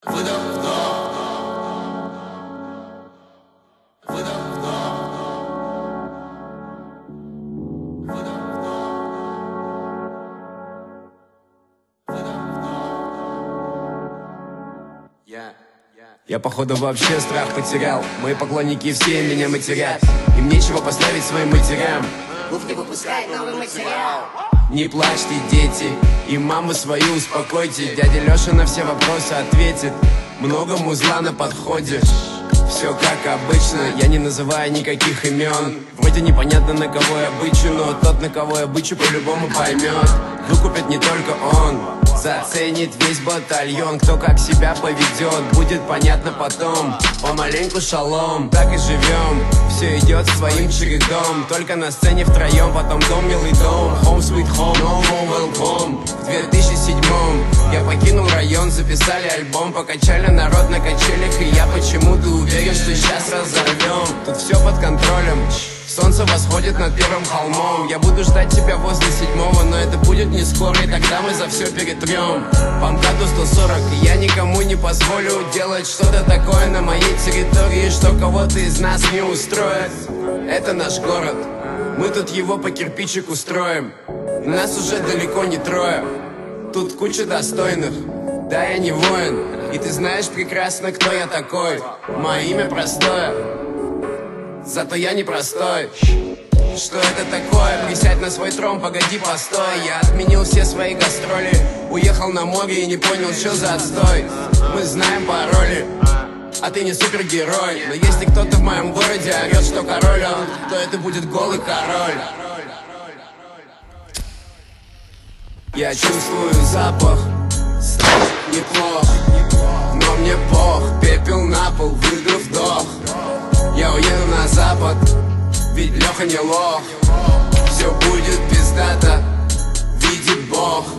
Выдох, вдох. Выдох, вдох. Выдох, вдох. Выдох, вдох. Я походу вообще страх потерял. Мои поклонники все меня матерят. Им нечего поставить своим матерям. Гуф не выпускает новый материал. Не плачьте, дети, и маму свою успокойте. Дядя Леша на все вопросы ответит. Много музла на подходе. Все как обычно, я не называю никаких имен. Вроде непонятно, на кого я бычу, но тот, на кого я бычу, по-любому поймет. Выкупит не только он, заценит весь батальон. Кто как себя поведет, будет понятно потом. Помаленьку шалом, так и живем. Все идет своим чередом. Только на сцене втроем, потом дом, милый дом. Home sweet home, no more welcome. В 2007-м я покинул район, записали альбом. Покачали народ на качелях, и я почему-то уверен, что сейчас разорвем. Тут все под контролем. Солнце восходит над первым холмом. Я буду ждать тебя возле 7-го, но это будет не скоро, и тогда мы за все перетрем. По МКАДу 140, и я никому не позволю делать что-то такое на моей территории, что кого-то из нас не устроит. Это наш город, мы тут его по кирпичику строим. Нас уже далеко не трое, тут куча достойных. Да, я не воин, и ты знаешь прекрасно, кто я такой. Мое имя простое, зато я непростой. Что это такое? Присядь на свой трон, погоди, постой. Я отменил все свои гастроли, уехал на море и не понял, что за отстой. Мы знаем пароли, а ты не супергерой. Но если кто-то в моем городе орет, что король он, то это будет голый король. Я чувствую запах, страх неплох, но мне пох. Пепел на пол, выдох, вдох. Я уеду на запад, ведь Леха не лох. Все будет пиздато, видит Бог.